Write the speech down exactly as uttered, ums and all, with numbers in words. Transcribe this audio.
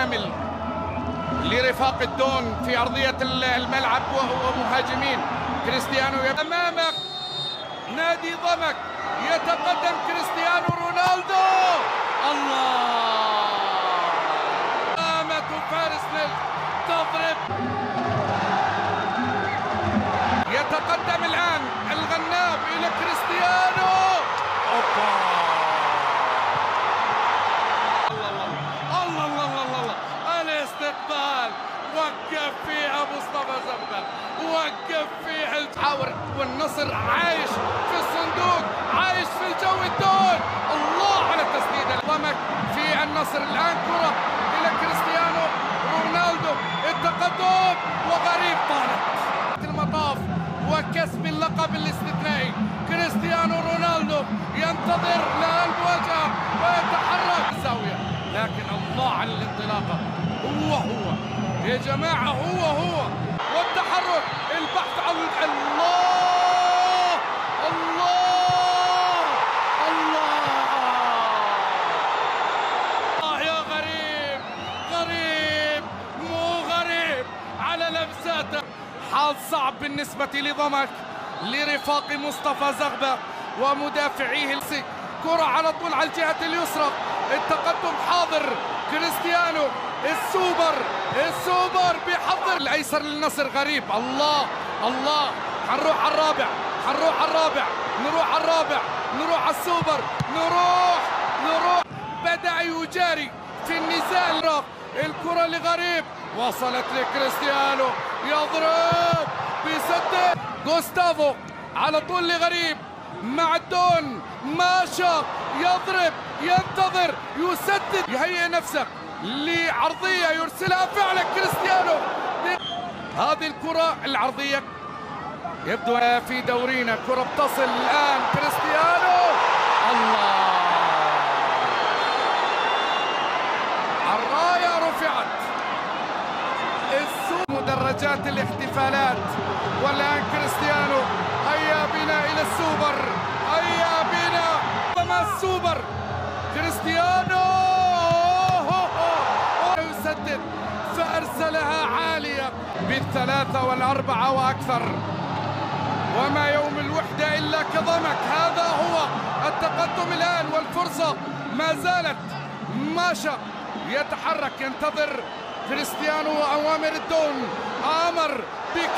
كامل لرفاق الدون في أرضية الملعب ومهاجمين. كريستيانو أمامك نادي ضمك، يتقدم كريستيانو رونالدو. الله، قامت فارس نجد تضرب. يتقدم الآن الغنام إلى كريستيانو. أوبا، الله الله الله الله الله، الاستقبال وقف فيها مصطفى زغبة، وقف فيها الحاور. والنصر عايش في الصندوق، عايش في الجو الدون. الله على التسديدة. ضمك في النصر الآن كرة إلى كريستيانو رونالدو، التقدم وغريب طالت المطاف وكسب اللقب الاستثنائي. كريستيانو رونالدو ينتظر لا المواجهة ويتحرك الزاوية، لكن الله على الانطلاقة. هو هو يا جماعة، هو هو والتحرك، البحث عن الله الله الله الله. يا غريب غريب مو غريب على لمساته. حال صعب بالنسبة لضمك لرفاق مصطفى زغبة ومدافعيه. كرة على طول على الجهة اليسرى، التقدم حاضر. كريستيانو السوبر السوبر بيحضر الايسر للنصر. غريب، الله الله. حنروح على الرابع، حنروح على الرابع، نروح على الرابع، نروح على السوبر، نروح نروح. بدأ يجاري في النزال. الكرة لغريب، وصلت لكريستيانو، يضرب بيسدد. جوستافو على طول لغريب مع الدون، ماشا يضرب، ينتظر، يسدد، يهيئ نفسه لعرضية يرسلها فعلا كريستيانو. هذه الكرة العرضية يبدو في دورينا. كرة بتصل الآن كريستيانو. الله، الراية رفعت، مدرجات الاحتفالات. والآن كريستيانو، هيا بنا إلى السوبر، هيا بنا مع السوبر. كريستيانو يسدد، فأرسلها عالية بالثلاثة والأربعة وأكثر. وما يوم الوحدة إلا كضمك. هذا هو التقدم الآن، والفرصة ما زالت. ماشا يتحرك، ينتظر كريستيانو وأوامر الدون. آمر بك